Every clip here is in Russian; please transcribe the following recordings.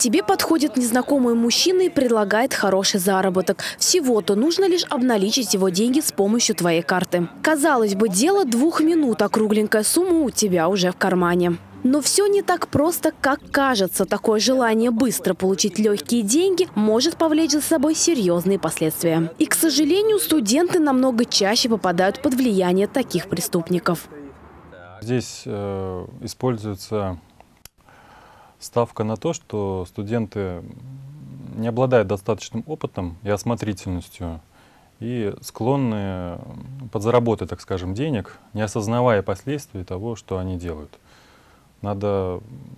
Тебе подходит незнакомый мужчина и предлагает хороший заработок. Всего-то нужно лишь обналичить его деньги с помощью твоей карты. Казалось бы, дело 2 минут, а кругленькая сумма у тебя уже в кармане. Но все не так просто, как кажется. Такое желание быстро получить легкие деньги может повлечь за собой серьезные последствия. И, к сожалению, студенты намного чаще попадают под влияние таких преступников. Здесь используется ставка на то, что студенты не обладают достаточным опытом и осмотрительностью и склонны подзаработать, так скажем, денег, не осознавая последствий того, что они делают. Надо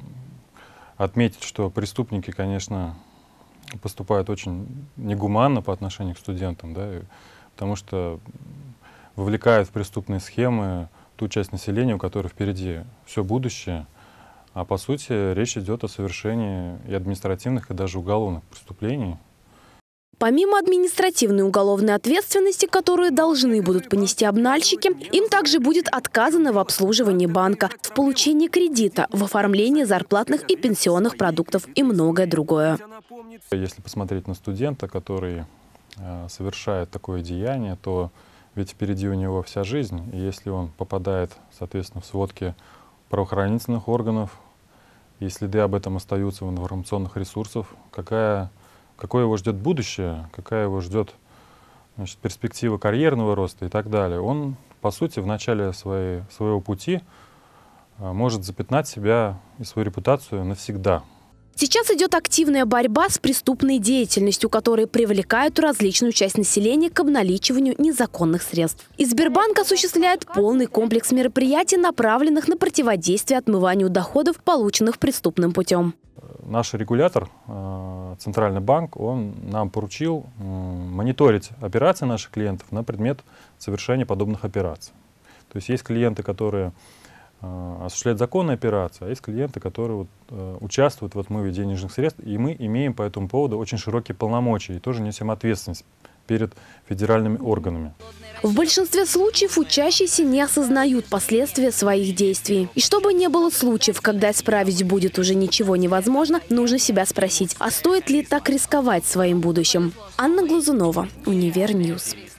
отметить, что преступники, конечно, поступают очень негуманно по отношению к студентам, да, потому что вовлекают в преступные схемы ту часть населения, у которой впереди все будущее. А по сути речь идет о совершении и административных, и даже уголовных преступлений. Помимо административной и уголовной ответственности, которые должны будут понести обнальщики, им также будет отказано в обслуживании банка, в получении кредита, в оформлении зарплатных и пенсионных продуктов и многое другое. Если посмотреть на студента, который совершает такое деяние, то ведь впереди у него вся жизнь. И если он попадает, соответственно, в сводки правоохранительных органов, и следы об этом остаются в информационных ресурсах, какое его ждет будущее, какая его ждет, значит, перспектива карьерного роста и так далее, он, по сути, в начале своего пути может запятнать себя и свою репутацию навсегда. Сейчас идет активная борьба с преступной деятельностью, которая привлекает различную часть населения к обналичиванию незаконных средств. И Сбербанк осуществляет полный комплекс мероприятий, направленных на противодействие отмыванию доходов, полученных преступным путем. Наш регулятор, Центральный банк, он нам поручил мониторить операции наших клиентов на предмет совершения подобных операций. То есть клиенты, которые осуществляют законные операции, а есть клиенты, которые участвуют в отмыве денежных средств, и мы имеем по этому поводу очень широкие полномочия и тоже несем ответственность перед федеральными органами. В большинстве случаев учащиеся не осознают последствия своих действий. И чтобы не было случаев, когда исправить будет уже ничего невозможно, нужно себя спросить, а стоит ли так рисковать своим будущим? Анна Глазунова, Универньюз.